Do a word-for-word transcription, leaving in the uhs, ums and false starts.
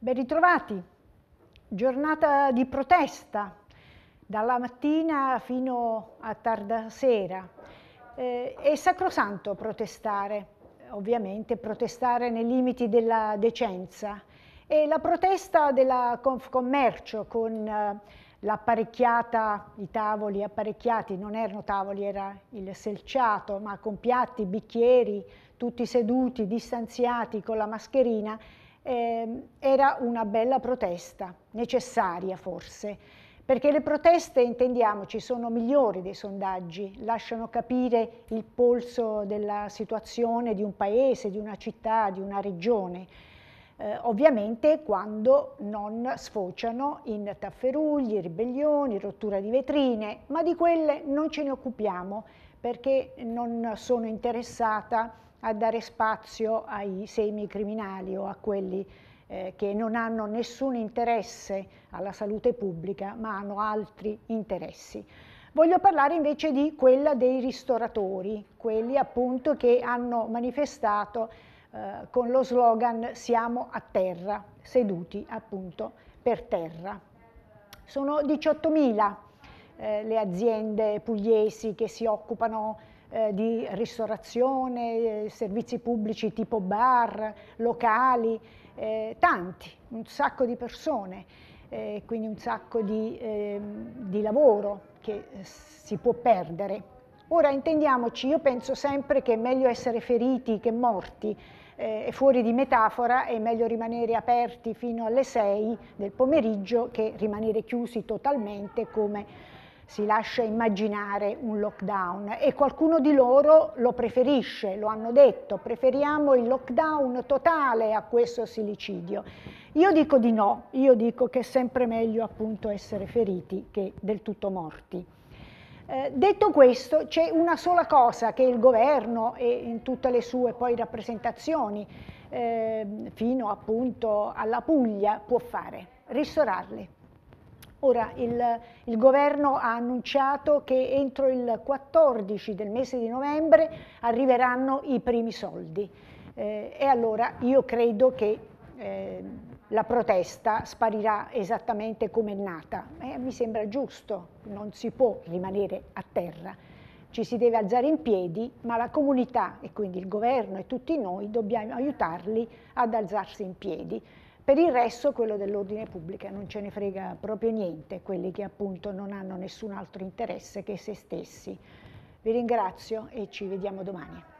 Ben ritrovati, giornata di protesta, dalla mattina fino a tarda sera. Eh, è sacrosanto protestare, ovviamente protestare nei limiti della decenza. E la protesta della Confcommercio con eh, l'apparecchiata, i tavoli apparecchiati, non erano tavoli, era il selciato, ma con piatti, bicchieri, tutti seduti, distanziati, con la mascherina, eh, era una bella protesta, necessaria forse, perché le proteste, intendiamoci, sono migliori dei sondaggi, lasciano capire il polso della situazione di un paese, di una città, di una regione. Eh, ovviamente quando non sfociano in tafferugli, ribellioni, rottura di vetrine, ma di quelle non ce ne occupiamo perché non sono interessata a dare spazio ai semicriminali o a quelli eh, che non hanno nessun interesse alla salute pubblica ma hanno altri interessi. Voglio parlare invece di quella dei ristoratori, quelli appunto che hanno manifestato eh, con lo slogan "Siamo a terra", seduti appunto per terra. Sono diciottomila eh, le aziende pugliesi che si occupano eh, di ristorazione, eh, servizi pubblici tipo bar, locali, eh, tanti, un sacco di persone, eh, quindi un sacco di, eh, di lavoro che si può perdere. Ora intendiamoci, io penso sempre che è meglio essere feriti che morti, eh, fuori di metafora è meglio rimanere aperti fino alle sei del pomeriggio che rimanere chiusi totalmente come si lascia immaginare un lockdown, e qualcuno di loro lo preferisce, lo hanno detto, preferiamo il lockdown totale a questo silicidio. Io dico di no, io dico che è sempre meglio appunto essere feriti che del tutto morti. Eh, detto questo, c'è una sola cosa che il governo e in tutte le sue poi rappresentazioni, eh, fino appunto alla Puglia, può fare: ristorarli. Ora il, il governo ha annunciato che entro il quattordici del mese di novembre arriveranno i primi soldi, eh, e allora io credo che eh, la protesta sparirà esattamente come è nata. Eh, mi sembra giusto, non si può rimanere a terra, ci si deve alzare in piedi, ma la comunità e quindi il governo e tutti noi dobbiamo aiutarli ad alzarsi in piedi. Per il resto quello dell'ordine pubblico non ce ne frega proprio niente, quelli che appunto non hanno nessun altro interesse che se stessi. Vi ringrazio e ci vediamo domani.